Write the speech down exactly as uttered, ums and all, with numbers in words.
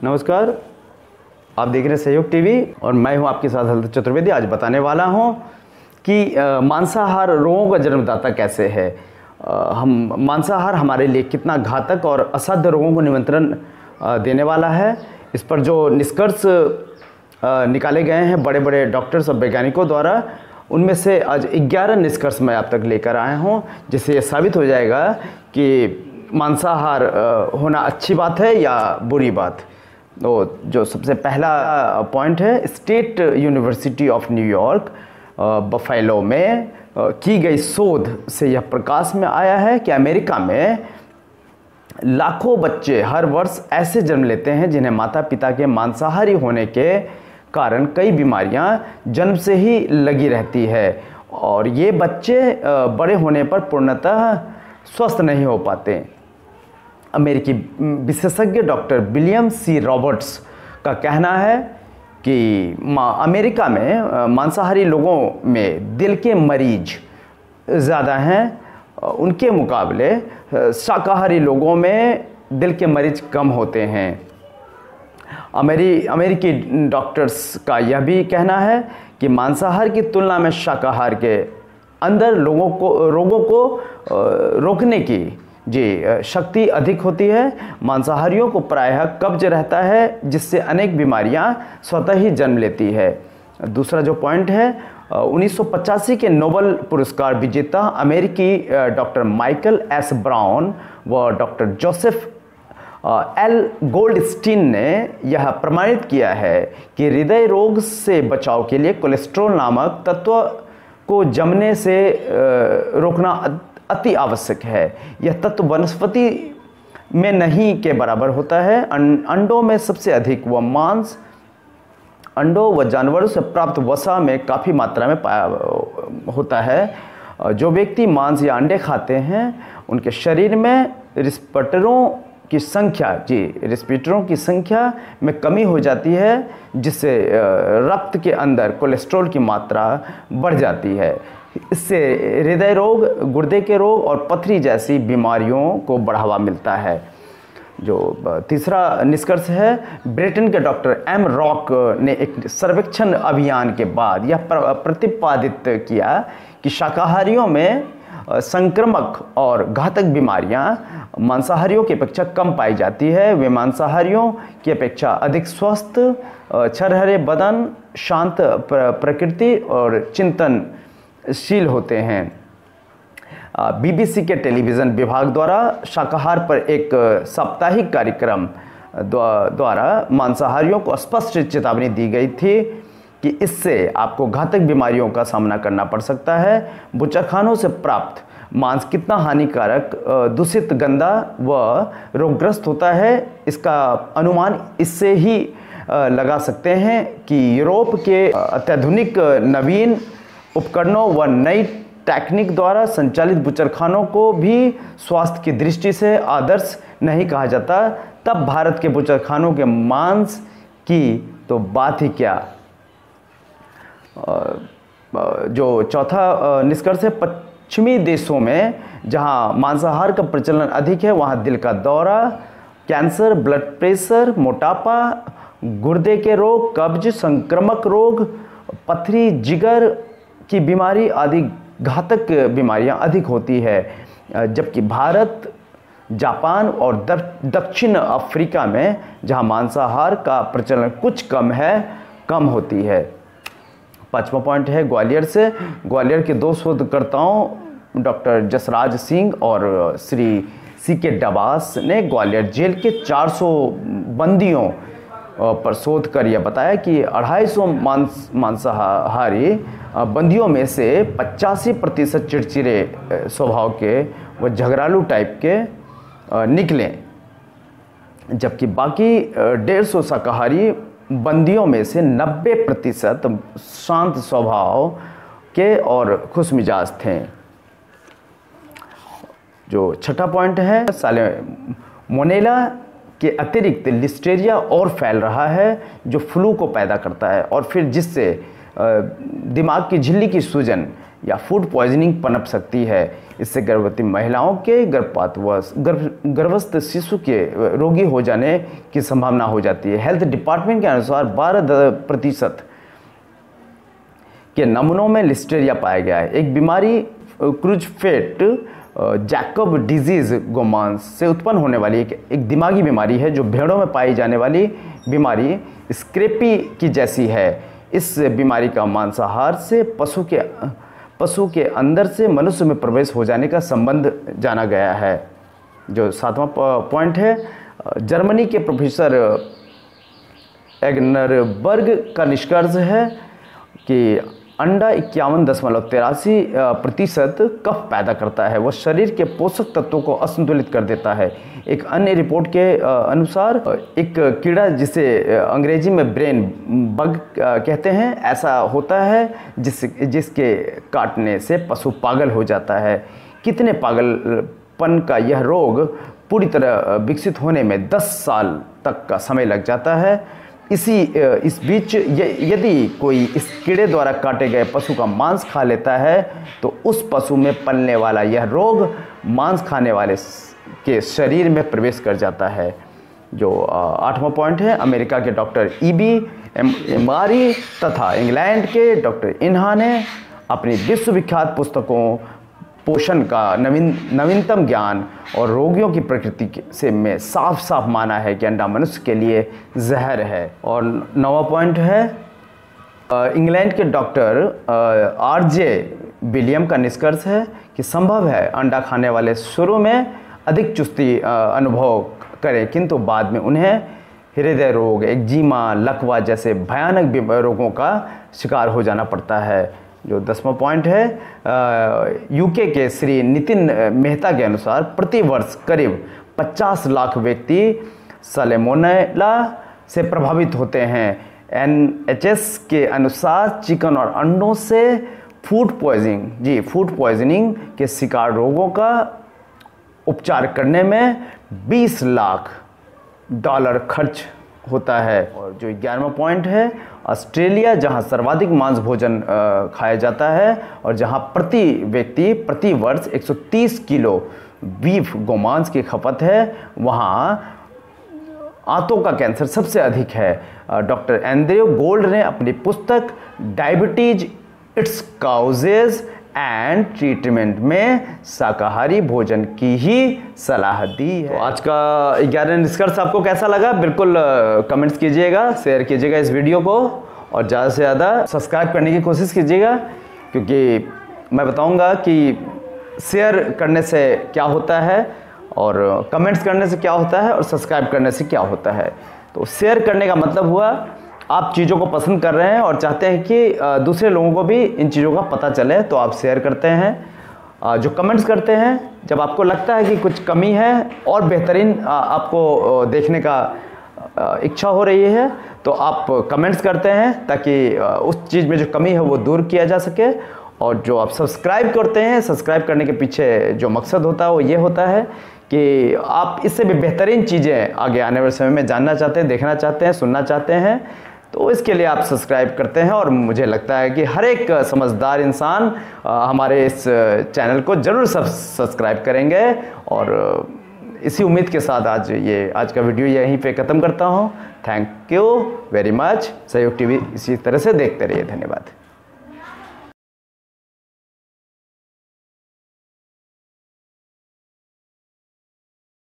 नमस्कार, आप देख रहे हैं सहयोग टीवी और मैं हूं आपके साथ हलदर चतुर्वेदी। आज बताने वाला हूं कि मांसाहार रोगों का जन्मदाता कैसे है। आ, हम मांसाहार हमारे लिए कितना घातक और असाध्य रोगों को निमंत्रण देने वाला है, इस पर जो निष्कर्ष निकाले गए हैं बड़े बड़े डॉक्टर्स और वैज्ञानिकों द्वारा, उनमें से आज ग्यारह निष्कर्ष मैं आप तक लेकर आया हूं, जिससे यह साबित हो जाएगा कि मांसाहार होना अच्छी बात है या बुरी बात। तो जो सबसे पहला पॉइंट है, State University of New York Buffalo में की गई शोध से यह प्रकाश में आया है कि अमेरिका में लाखों बच्चे हर वर्ष ऐसे जन्म लेते हैं जिन्हें माता पिता के मांसाहारी होने के कारण कई बीमारियां जन्म से ही लगी रहती है और ये बच्चे बड़े होने पर पूर्णतः स्वस्थ नहीं हो पाते। अमेरिकी विशेषज्ञ डॉक्टर विलियम सी रॉबर्ट्स का कहना है कि अमेरिका में मांसाहारी लोगों में दिल के मरीज ज़्यादा हैं, उनके मुकाबले शाकाहारी लोगों में दिल के मरीज कम होते हैं। अमेरी अमेरिकी डॉक्टर्स का यह भी कहना है कि मांसाहार की तुलना में शाकाहार के अंदर लोगों को रोगों को रोकने की जी शक्ति अधिक होती है। मांसाहारियों को प्रायः कब्ज रहता है, जिससे अनेक बीमारियां स्वतः ही जन्म लेती है। दूसरा जो पॉइंट है, उन्नीस सौ पचासी के नोबेल पुरस्कार विजेता अमेरिकी डॉक्टर माइकल एस ब्राउन व डॉक्टर जोसेफ एल गोल्डस्टीन ने यह प्रमाणित किया है कि हृदय रोग से बचाव के लिए कोलेस्ट्रॉल नामक तत्व को जमने से रोकना अति आवश्यक है। यह तत्व वनस्पति में नहीं के बराबर होता है। अंडों में सबसे अधिक व मांस अंडों व जानवरों से प्राप्त वसा में काफ़ी मात्रा में पाया होता है। जो व्यक्ति मांस या अंडे खाते हैं उनके शरीर में रिस्पटरों की संख्या जी रिस्पीटरों की संख्या में कमी हो जाती है, जिससे रक्त के अंदर कोलेस्ट्रॉल की मात्रा बढ़ जाती है। इससे हृदय रोग, गुर्दे के रोग और पथरी जैसी बीमारियों को बढ़ावा मिलता है। जो तीसरा निष्कर्ष है, ब्रिटेन के डॉक्टर एम रॉक ने एक सर्वेक्षण अभियान के बाद यह प्रतिपादित किया कि शाकाहारियों में संक्रामक और घातक बीमारियां मांसाहारियों की अपेक्षा कम पाई जाती है। वे मांसाहारियों की अपेक्षा अधिक स्वस्थ, छरहरे बदन, शांत प्रकृति और चिंतनशील होते हैं। बीबीसी के टेलीविज़न विभाग द्वारा शाकाहार पर एक साप्ताहिक कार्यक्रम द्वारा मांसाहारियों को स्पष्ट चेतावनी दी गई थी कि इससे आपको घातक बीमारियों का सामना करना पड़ सकता है। बुचड़खानों से प्राप्त मांस कितना हानिकारक, दूषित, गंदा व रोगग्रस्त होता है, इसका अनुमान इससे ही लगा सकते हैं कि यूरोप के अत्याधुनिक नवीन उपकरणों व नई टेक्निक द्वारा संचालित बुचड़खानों को भी स्वास्थ्य की दृष्टि से आदर्श नहीं कहा जाता, तब भारत के बुचड़खानों के मांस की तो बात ही क्या। जो चौथा निष्कर्ष है, पश्चिमी देशों में जहां मांसाहार का प्रचलन अधिक है वहां दिल का दौरा, कैंसर, ब्लड प्रेशर, मोटापा, गुर्दे के रोग, कब्ज, संक्रामक रोग, पथरी, जिगर की बीमारी आदि घातक बीमारियां अधिक होती है, जबकि भारत, जापान और दक्षिण अफ्रीका में जहां मांसाहार का प्रचलन कुछ कम है कम होती है। पांचवा पॉइंट है ग्वालियर से। ग्वालियर के दो शोधकर्ताओं डॉक्टर जसराज सिंह और श्री सी के डबास ने ग्वालियर जेल के चार सौ बंदियों पर शोध कर यह बताया कि अढ़ाई सौ मांस मांसाहारी बंदियों में से पचासी प्रतिशत चिड़चिड़े स्वभाव के व झगड़ालू टाइप के निकले, जबकि बाकी डेढ़ सौ शाकाहारी बंदियों में से नब्बे प्रतिशत शांत स्वभाव के और खुश मिजाज थे। जो छठा पॉइंट है, साल्मोनेला के अतिरिक्त लिस्टेरिया और फैल रहा है जो फ्लू को पैदा करता है और फिर जिससे दिमाग की झिल्ली की सूजन या फूड पॉइजनिंग पनप सकती है। इससे गर्भवती महिलाओं के गर्भपात व गर्भ गर्भस्थ शिशु के रोगी हो जाने की संभावना हो जाती है। हेल्थ डिपार्टमेंट के अनुसार बारह प्रतिशत के नमूनों में लिस्टेरिया पाया गया है। एक बीमारी क्रूजफेट जैकब डिजीज़ गोमांस से उत्पन्न होने वाली एक, एक दिमागी बीमारी है जो भेड़ों में पाई जाने वाली बीमारी स्क्रेपी की जैसी है। इस बीमारी का मांसाहार से पशु के पशु के अंदर से मनुष्य में प्रवेश हो जाने का संबंध जाना गया है। जो सातवां पॉइंट है, जर्मनी के प्रोफेसर एग्नरबर्ग का निष्कर्ष है कि अंडा इक्यावन दशमलव तिरासी प्रतिशत कफ पैदा करता है। वह शरीर के पोषक तत्वों को असंतुलित कर देता है। एक अन्य रिपोर्ट के अनुसार एक कीड़ा जिसे अंग्रेजी में ब्रेन बग कहते हैं, ऐसा होता है जिस जिसके काटने से पशु पागल हो जाता है। कितने पागलपन का यह रोग पूरी तरह विकसित होने में दस साल तक का समय लग जाता है। इसी इस बीच यदि कोई इस कीड़े द्वारा काटे गए पशु का मांस खा लेता है तो उस पशु में पलने वाला यह रोग मांस खाने वाले के शरीर में प्रवेश कर जाता है। जो आठवां पॉइंट है, अमेरिका के डॉक्टर ई बी एमआरी तथा इंग्लैंड के डॉक्टर इन्हा ने अपनी विश्वविख्यात पुस्तकों पोषण का नवीन नवीनतम ज्ञान और रोगियों की प्रकृति से में साफ साफ माना है कि अंडा मनुष्य के लिए जहर है। और नौवां पॉइंट है, इंग्लैंड के डॉक्टर आर जे विलियम का निष्कर्ष है कि संभव है अंडा खाने वाले शुरू में अधिक चुस्ती अनुभव करें, किंतु बाद में उन्हें हृदय रोग, एक्जिमा, लकवा जैसे भयानक रोगों का शिकार हो जाना पड़ता है। जो दसवां पॉइंट है, यूके के श्री नितिन मेहता के अनुसार प्रति वर्ष करीब पचास लाख व्यक्ति सैल्मोनेला से प्रभावित होते हैं। एन एच एस के अनुसार चिकन और अंडों से फूड पॉइजनिंग जी फूड पॉइजनिंग के शिकार रोगों का उपचार करने में बीस लाख डॉलर खर्च होता है। और जो ग्यारहवां पॉइंट है, ऑस्ट्रेलिया जहां सर्वाधिक मांस भोजन खाया जाता है और जहां प्रति व्यक्ति प्रति वर्ष एक सौ तीस किलो बीफ गोमांस की खपत है, वहां आंतों का कैंसर सबसे अधिक है। डॉक्टर एंड्रयू गोल्ड ने अपनी पुस्तक diabetes its causes and treatment में शाकाहारी भोजन की ही सलाह दी है। तो आज का ग्यारह निष्कर्ष आपको कैसा लगा, बिल्कुल कमेंट्स कीजिएगा, शेयर कीजिएगा इस वीडियो को और ज़्यादा से ज़्यादा सब्सक्राइब करने की कोशिश कीजिएगा, क्योंकि मैं बताऊंगा कि शेयर करने से क्या होता है और कमेंट्स करने से क्या होता है और सब्सक्राइब करने से क्या होता है। तो शेयर करने का मतलब हुआ आप चीज़ों को पसंद कर रहे हैं और चाहते हैं कि दूसरे लोगों को भी इन चीज़ों का पता चले, तो आप शेयर करते हैं। जो कमेंट्स करते हैं, जब आपको लगता है कि कुछ कमी है और बेहतरीन आपको देखने का इच्छा हो रही है, तो आप कमेंट्स करते हैं ताकि उस चीज़ में जो कमी है वो दूर किया जा सके। और जो आप सब्सक्राइब करते हैं, सब्सक्राइब करने के पीछे जो मकसद होता है वो ये होता है कि आप इससे भी बेहतरीन चीज़ें आगे आने वाले समय में जानना चाहते हैं, देखना चाहते हैं, सुनना चाहते हैं, तो इसके लिए आप सब्सक्राइब करते हैं। और मुझे लगता है कि हर एक समझदार इंसान हमारे इस चैनल को ज़रूर सब्सक्राइब करेंगे। और इसी उम्मीद के साथ आज ये आज का वीडियो यहीं पे ख़त्म करता हूँ। Thank you very much. Sahyog TV इसी तरह से देखते रहिए। धन्यवाद।